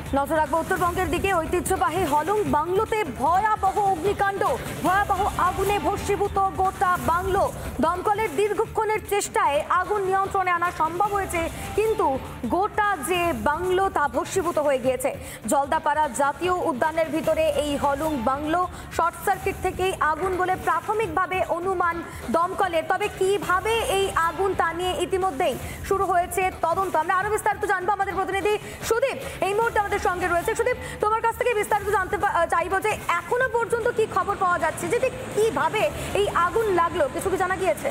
নজর রাখবো উত্তরবঙ্গের দিকে। ঐতিহ্যবাহী হলং বাংলোতে ভয়াবহ অগ্নিকাণ্ড, ভয়াবহ আগুনে ভস্মীভূত গোটা বাংলো। দমকলের দীর্ঘক্ষণের চেষ্টায় আগুন নিয়ন্ত্রণে আনা সম্ভব হয়েছে, কিন্তু গোটা যে বাংলো তা ভস্মীভূত হয়ে গিয়েছে। জলদাপাড়া জাতীয় উদ্যানের ভিতরে এই হলং বাংলো, শর্ট সার্কিট থেকেই আগুন বলে প্রাথমিকভাবে অনুমান দমকলের। তবে কিভাবে এই আগুন তা নিয়ে ইতিমধ্যেই শুরু হয়েছে তদন্ত। আমরা আরো বিস্তারিত জানবো, আমাদের প্রতিনিধি সুদীপ এই মুহূর্তে আমাদের সঙ্গে রয়েছে। সুদীপ, তোমার কাছ থেকে বিস্তারিত জানতে চাইবো যে এখনো পর্যন্ত কি খবর পাওয়া যাচ্ছে, যে কিভাবে এই আগুন লাগলো, কিছু কি জানা গিয়েছে?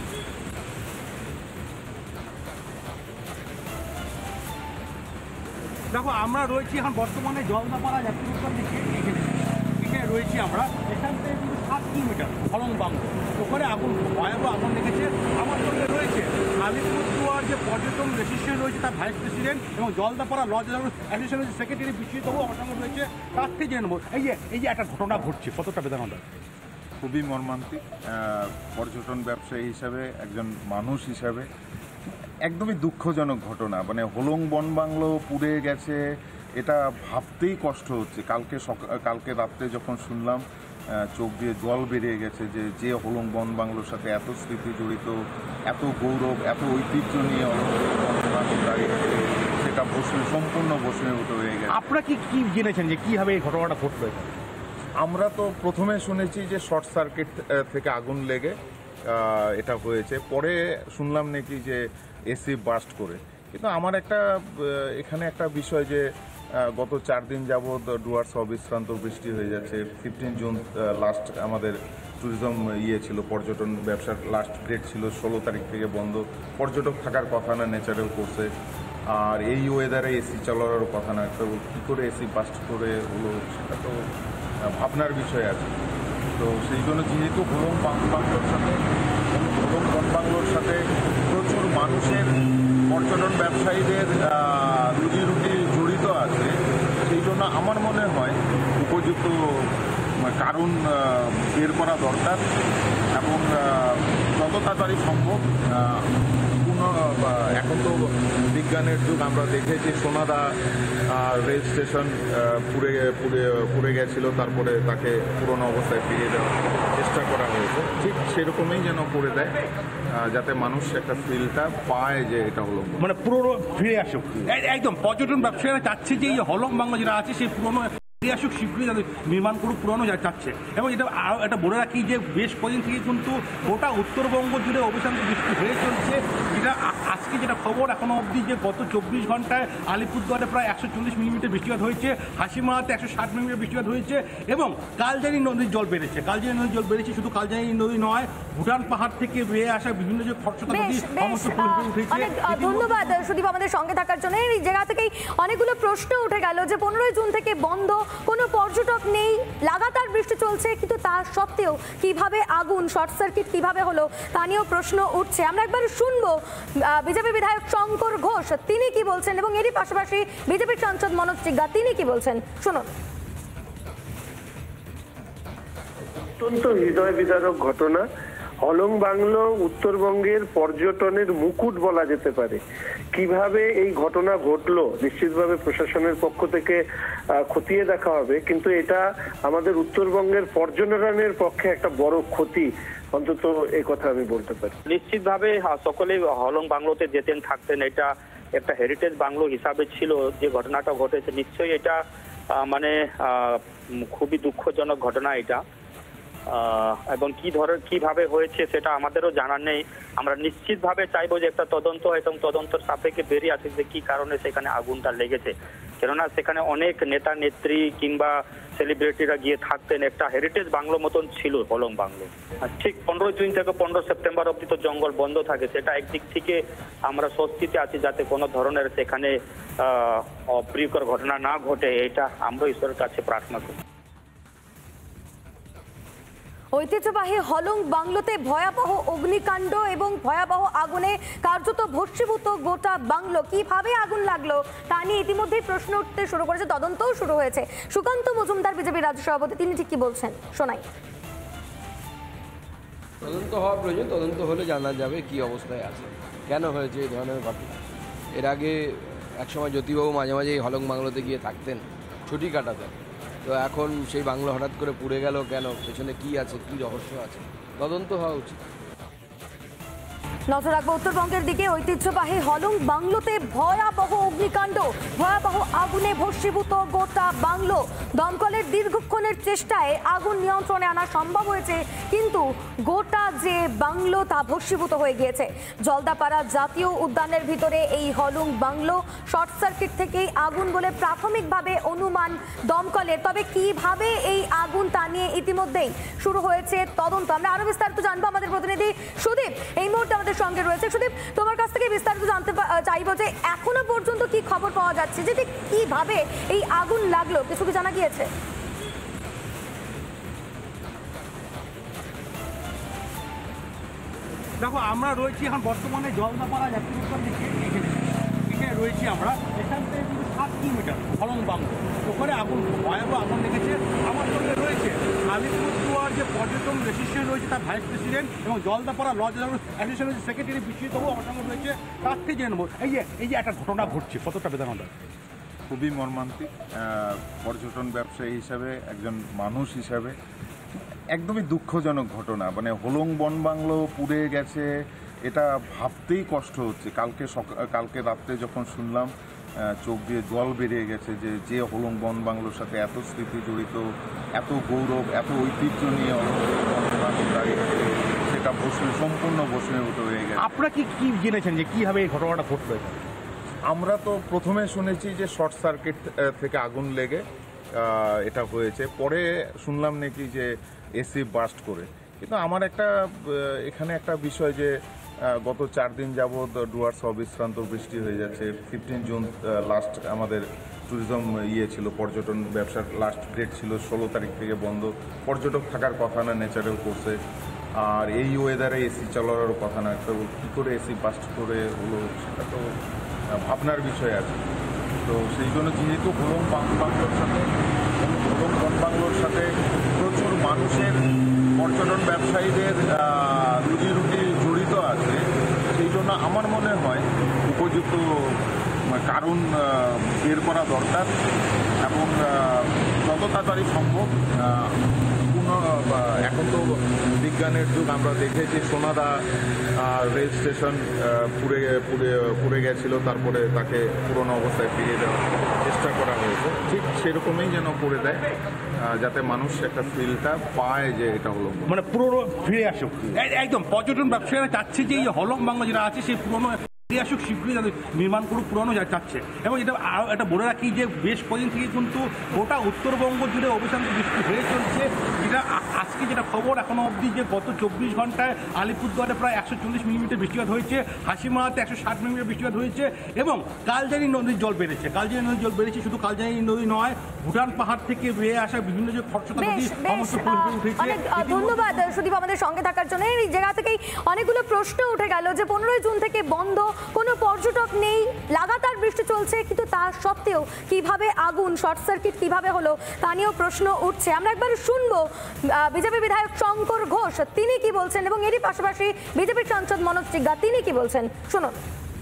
দেখো, আমরা রয়েছি এখন বর্তমানে জলদাপাড়া জাতীয় উদ্যান থেকে এখানে রয়েছি আমরা। এখান থেকে কিন্তু 7 কিলোমিটার হলং বাংলো, ওখানে আগুন ভয়াবহ আগুন লেগেছে। আমার সঙ্গে রয়েছে আলিপুরদুয়ার যে পর্যটন রেজিস্ট্রেশন রয়েছে তার ভাইস প্রেসিডেন্ট এবং জলদাপাড়া লজ অ্যাসোসিয়েশনের সেক্রেটারি বিশ্বজিৎ বাবু আমার সঙ্গে রয়েছে। তার থেকে জেনে নেবো এই যে একটা ঘটনা ঘটছে, কতটা বেদনাদায়ক। খুবই মর্মান্তিক। পর্যটন ব্যবসায়ী হিসাবে, একজন মানুষ হিসাবে একদমই দুঃখজনক ঘটনা। মানে হলং বন বাংলো পুড়ে গেছে, এটা ভাবতেই কষ্ট হচ্ছে। কালকে রাত্রে যখন শুনলাম, চোখ দিয়ে জল বেরিয়ে গেছে যে হলং বন বাংলোর সাথে এত স্মৃতি জড়িত, এত গৌরব, এত ঐতিহ্য নিয়ে সেটা সম্পূর্ণ ভস্মীভূত হয়ে গেছে। আপনারা কি জেনেছেন যে কীভাবে এই ঘটনাটা ঘটলো? আমরা তো প্রথমে শুনেছি যে শর্ট সার্কিট থেকে আগুন লেগে এটা হয়েছে, পরে শুনলাম নাকি যে এসি বাস্ট করে। কিন্তু আমার এখানে একটা বিষয় যে গত 4 দিন যাবৎ ডুয়ার্স অবিশ্রান্ত বৃষ্টি হয়ে যাচ্ছে। 15 জুন লাস্ট আমাদের ট্যুরিজম ছিল, পর্যটন ব্যবসার লাস্ট ডেট ছিল। 16 তারিখ থেকে বন্ধ। পর্যটক থাকার কথা না ন্যাচারাল কোর্সে, আর এই ওয়েদারে এসি চালানোর কথা না। তো কী করে এসি বাস্ট করে হলো সেটা তো ভাবনার বিষয় আছে। তো সেই জন্য যেহেতু হলং বন বাংলোর সাথে প্রচুর মানুষের, পর্যটন ব্যবসায়ীদের রুজি জড়িত আছে, সেই জন্য আমার মনে হয় উপযুক্ত কারণ বের করা দরকার এবং যত তাড়াতাড়ি সম্ভব এখন তো বিজ্ঞানের যুগ। আমরা দেখেছি সোনাদা রেল স্টেশন পুড়ে গেছিল, তারপরে তাকে পুরোনো অবস্থায় ফিরিয়ে দেওয়ার চেষ্টা করা হয়েছে। ঠিক সেরকমই যেন করে দেয়, যাতে মানুষ একটা ফিলটা পায় যে এটা হলো মানে পুরোনো ফিরে আসুক। একদম পর্যটন ব্যবসায়ীরা চাচ্ছে যে এই হলং বাংলা যেটা আছে সেই পুরোনো ফিরে আসুক, শীঘ্রই যাতে নির্মাণ করুক, পুরোনো চাচ্ছে। এবং এটা বলে রাখি যে বেশ কদিন থেকে কিন্তু গোটা উত্তরবঙ্গ জুড়ে অবিশ্রান্ত বৃষ্টি হয়ে চলছে। যেটা আজকে যেটা খবর এখনো অবধি, যে গত 24 ঘন্টায় আলিপুরদুয়ারে প্রায় 140 মিলিমিটার বৃষ্টিপাত হয়েছে, হাসিমারাতে 160 মিলিমিটার বৃষ্টিপাত হয়েছে এবং কালজানি নদীর জল বেড়েছে। শুধু কালজানি নদী নয়, ভুটান পাহাড় থেকে বেয়ে আসা বিভিন্ন যে খরস্রোতা নদী সমস্ত উঠেছে। ধন্যবাদ সুদীপ আমাদের সঙ্গে থাকার জন্য। এই জায়গা থেকেই অনেকগুলো প্রশ্ন উঠে গেল যে 15 জুন থেকে বন্ধ, কোনো পর্যটক নেই, লাগাতার বৃষ্টি চলছে, কিন্তু তা সত্ত্বেও কিভাবে আগুন, শর্ট সার্কিট কিভাবে হলো তা নিয়েও প্রশ্ন উঠছে। আমরা একবার শুনবো বিজেপি বিধায়ক শঙ্কর ঘোষ তিনি কি বলছেন, এবং এরই পাশাপাশি বিজেপির সাংসদ মনোজ টিগ্গা তিনি কি বলছেন, শুনুন। অত্যন্ত হৃদয় বিদারক ঘটনা। হলং বাংলো উত্তরবঙ্গের পর্যটনের মুকুট বলা যেতে পারে। কিভাবে এই ঘটনা ঘটলো নিশ্চিতভাবে প্রশাসনের পক্ষ থেকে খতিয়ে দেখা হবে, কিন্তু এটা আমাদের উত্তরবঙ্গের পর্যটনের পক্ষে একটা বড় ক্ষতি, অন্তত এই কথা আমি বলতে পারি। নিশ্চিতভাবে সকলেই হলং বাংলোতে যেতেন, থাকতেন। এটা একটা হেরিটেজ বাংলো হিসাবে ছিল। যে ঘটনাটা ঘটেছে নিশ্চয়ই এটা মানে খুবই দুঃখজনক ঘটনা এটা। এবং কিভাবে হয়েছে সেটা আমাদেরও জানা নেই। আমরা নিশ্চিতভাবে চাইবো যে একটা তদন্ত হয় এবং তদন্তের সাপেক্ষে বেরিয়ে আসে যে কি কারণে সেখানে আগুনটা লেগেছে। কেননা সেখানে অনেক নেতা নেত্রী কিংবা সেলিব্রিটিরা গিয়ে থাকতেন। একটা হেরিটেজ বাংলো মতন ছিল হলং বাংলো। আর ঠিক 15 জুন থেকে 15 সেপ্টেম্বর অব্দি তো জঙ্গল বন্ধ থাকে। সেটা একদিক থেকে আমরা স্বস্তিতে আছি যাতে কোনো ধরনের সেখানে অপ্রীতিকর ঘটনা না ঘটে, এটা আমরা ঈশ্বরের কাছে প্রার্থনা করি। ঐতিহ্যবাহী হলং বাংলোতে ভয়াবহ অগ্নিকাণ্ড এবং ভয়াবহ আগুনে কার্যত ভস্মীভূত গোটা বাংলো। কিভাবে আগুন লাগলো তা নিয়ে ইতিমধ্যেই প্রশ্ন উঠতে শুরু করেছে, তদন্তও শুরু হয়েছে। সুকান্ত মজুমদার বিজেপি রাজ্য সভাপতি তিনি ঠিক কি বলছেন শোনাই। তদন্ত হওয়া প্রয়োজন, তদন্ত হলে জানা যাবে কি অবস্থায় আছে, কেন হয়েছে এই ধরনের ঘটনা। এর আগে একসময় জ্যোতিবাবু মাঝে মাঝে এই হলং বাংলোতে গিয়ে থাকতেন, ছুটি কাটাতেন। তো এখন সেই বাংলো হঠাৎ করে পুড়ে গেল কেন, পেছনে কি আছে, কি রহস্য আছে, তদন্ত হওয়া উচিত। নজর রাখবো উত্তরবঙ্গের দিকে। ঐতিহ্যবাহী হলং বাংলোতে ভয়াবহ অগ্নিকাণ্ড, ভয়াবহ আগুনে ভস্মীভূত গোটা বাংলো। দমকলের দীর্ঘক্ষণের চেষ্টায় আগুন নিয়ন্ত্রণে আনা সম্ভব হয়েছে, কিন্তু গোটা যে বাংলো তা ভস্মীভূত হয়ে গিয়েছে। জলদাপাড়া জাতীয় উদ্যানের ভিতরে এই হলং বাংলো, শর্ট সার্কিট থেকেই আগুন বলে প্রাথমিকভাবে অনুমান দমকলের। তবে কিভাবে এই আগুন তা নিয়ে ইতিমধ্যেই শুরু হয়েছে তদন্ত। আমরা আরো বিস্তারিত জানবো। আমাদের প্রতিনিধি সুদীপ এই মুহূর্তে আমাদের সঙ্গে রয়েছে। সুদীপ, তোমার কাছ থেকে বিস্তারিত জানতে চাইবো যে এখনো পর্যন্ত কি খবর পাওয়া যাচ্ছে, যে কিভাবে এই আগুন লাগলো, কিছু কি জানা গিয়েছে? দেখো, আমরা রয়েছি এখন বর্তমানে জলদাপাড়া জাতীয় উদ্যান থেকে এখানে রয়েছি আমরা। এখান থেকে কিন্তু 7 কিলোমিটার হলং বাংলো, ওখানে আগুন, ভয়াবহ আগুন লেগেছে। আমার সঙ্গে রয়েছে আলিপুরদুয়ার যে পর্যটন রেজিস্ট্রেশন রয়েছে তার ভাইস প্রেসিডেন্ট এবং জলদাপাড়া লজ অ্যাসোসিয়েশনের সেক্রেটারি বিশ্বজিৎবাবু আমার সঙ্গে রয়েছে। তার থেকে জেনে নেবো এই যে একটা ঘটনা ঘটছে, কতটা বেদনাদায়ক। খুবই মর্মান্তিক। পর্যটন ব্যবসায়ী হিসাবে, একজন মানুষ হিসাবে একদমই দুঃখজনক ঘটনা। মানে হলং বন বাংলো পুড়ে গেছে, এটা ভাবতেই কষ্ট হচ্ছে। কালকে রাত্রে যখন শুনলাম, চোখ দিয়ে জল বেরিয়ে গেছে যে হলং বন বাংলোর সাথে এত স্মৃতি জড়িত, এত গৌরব, এত ঐতিহ্য নিয়ে সেটা সম্পূর্ণ ভস্মীভূত হয়ে গেছে। আপনারা কি জেনেছেন যে কিভাবে এই ঘটনাটা ঘটলো? আমরা তো প্রথমে শুনেছি যে শর্ট সার্কিট থেকে আগুন লেগে এটা হয়েছে, পরে শুনলাম নাকি যে এসি বাস্ট করে। কিন্তু আমার এখানে একটা বিষয় যে গত 4 দিন যাবৎ ডুয়ার্স অবিশ্রান্ত বৃষ্টি হয়ে যাচ্ছে। 15 জুন লাস্ট আমাদের ট্যুরিজম ছিল, পর্যটন ব্যবসার লাস্ট ডেট ছিল। 16 তারিখ থেকে বন্ধ। পর্যটক থাকার কথা না, ন্যাচারাল কোর্সে। আর এই ওয়েদারে এসি চালানোর কথা না, তো কী করে এসি বাস্ট করে হলো সেটা তো ভাবনার বিষয় আছে। তো সেই জন্য যেহেতু হলং বন বাংলোর সাথে প্রচুর মানুষের, পর্যটন ব্যবসায়ীদের রুজি জড়িত আছে, সেই জন্য আমার মনে হয় উপযুক্ত কারণ বের করা দরকার এবং যত তাড়াতাড়ি সম্ভব। এখন তো বিজ্ঞানের যুগ, আমরা দেখেছি সোনাদা রেল স্টেশন পুড়ে গেছিল, তারপরে তাকে পুরোনো অবস্থায় ফিরিয়ে দেওয়ার চেষ্টা করা হয়েছে। ঠিক সেরকমই যেন করে দেয়, যাতে মানুষ একটা ফিলটা পায় যে এটা হলো মানে পুরোনো ফিরে আসুক। একদম পর্যটন ব্যবসায়ীরা চাচ্ছে যে এই হলং বাংলা যেটা আছে সেই পুরোনো ফিরে আসুক, শীঘ্রই তাদের নির্মাণ করুক, পুরোনো চাচ্ছে। এবং এটা বলে রাখি যে বেশ কদিন থেকে কিন্তু গোটা উত্তরবঙ্গ জুড়ে অবিশ্রান্ত বৃষ্টি হয়ে চলছে। আজকে যেটা খবর এখনো অবধি যে গত 24 ঘন্টায় আলিপুরদুয়ারে প্রায় 140 মিলিমিটার বৃষ্টিপাত হয়েছে, হাসিমারাতে 160 মিলিমিটার বৃষ্টিপাত হয়েছে। এবং কালজানি নদীর জল বেড়েছে। শুধু কালজানি নদী নয়, ভুটান পাহাড় থেকে বেয়ে আসা বিভিন্ন যে খরস্রোতা নদী সমস্ত উঠেছে। ধন্যবাদ সুদীপ আমাদের সঙ্গে থাকার জন্য। এই জায়গা থেকেই অনেকগুলো প্রশ্ন উঠে গেল যে 15 জুন থেকে বন্ধ, কোনো পর্যটক নেই, লাগাতার বৃষ্টি চলছে, কিন্তু তা সত্ত্বেও কিভাবে আগুন, শর্ট সার্কিট কিভাবে হলো তা নিয়েও প্রশ্ন উঠছে। আমরা একবার শুনবো বিজেপি বিধায়ক শঙ্কর ঘোষ তিনি কি বলছেন, এবং এরই পাশাপাশি বিজেপির সাংসদ মনোজ টিগ্গা তিনি কি বলছেন, শুনুন।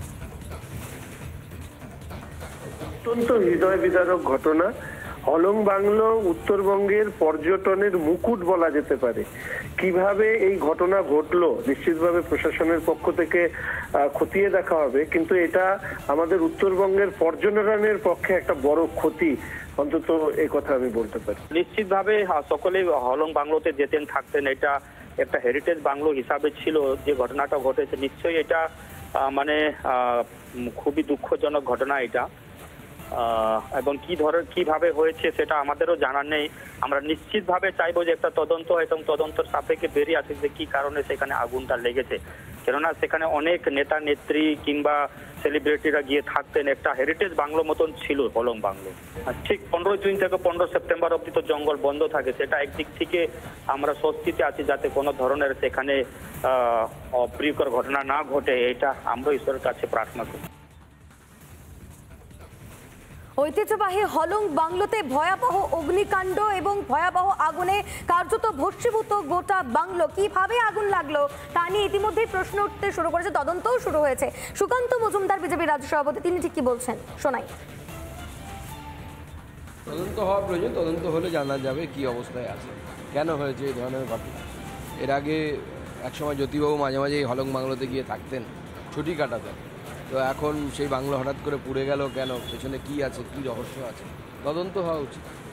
অত্যন্ত হৃদয় বিদারক ঘটনা। হলং বাংলো উত্তরবঙ্গের পর্যটনের মুকুট বলা যেতে পারে। কিভাবে এই ঘটনা ঘটলো নিশ্চিতভাবে প্রশাসনের পক্ষ থেকে খতিয়ে দেখা হবে, কিন্তু এটা আমাদের উত্তরবঙ্গের পর্যটনের পক্ষে একটা বড় ক্ষতি, অন্তত এই কথা আমি বলতে পারি। নিশ্চিতভাবে সকলেই হলং বাংলোতে যেতেন, থাকতেন। এটা একটা হেরিটেজ বাংলো হিসাবে ছিল। যে ঘটনাটা ঘটেছে নিশ্চয়ই এটা মানে খুবই দুঃখজনক ঘটনা এটা। এবং কিভাবে হয়েছে সেটা আমাদেরও জানা নেই। আমরা নিশ্চিতভাবে চাইবো যে একটা তদন্ত হয় এবং তদন্তের সাপেক্ষে বেরিয়ে আসে যে কি কারণে সেখানে আগুনটা লেগেছে। কেননা সেখানে অনেক নেতা নেত্রী কিংবা সেলিব্রিটিরা গিয়ে থাকতেন। একটা হেরিটেজ বাংলো মতন ছিল হলং বাংলো। আর ঠিক 15 জুন থেকে 15 সেপ্টেম্বর অব্দি তো জঙ্গল বন্ধ থাকে। সেটা একদিক থেকে আমরা স্বস্তিতে আছি যাতে কোনো ধরনের সেখানে অপ্রীতিকর ঘটনা না ঘটে, এটা আমরা ঈশ্বরের কাছে প্রার্থনা করি। ঐতিহ্যবাহী হলং বাংলোতে ভয়াবহ অগ্নিকাণ্ড এবং ভয়াবহ আগুনে কার্যত ভস্মীভূত গোটা বাংলো। কিভাবে আগুন লাগলো তা নিয়ে ইতিমধ্যেই প্রশ্ন উঠতে শুরু করেছে, তদন্তও শুরু হয়েছে। সুকান্ত মজুমদার বিজেপি রাজ্য সভাপতি, তিনি ঠিক কি বলছেন শোনাই। তদন্ত হওয়া প্রয়োজন, তদন্ত হলে জানা যাবে কি অবস্থায় আছে, কেন হয়েছে এই ধরনের ঘটনা। এর আগে একসময় জ্যোতিবাবু মাঝে মাঝে এই হলং বাংলোতে গিয়ে থাকতেন, ছুটি কাটাতেন। তো এখন সেই বাংলো হঠাৎ করে পুড়ে গেল কেন, পেছনে কি আছে, কি রহস্য আছে, তদন্ত হওয়া উচিত।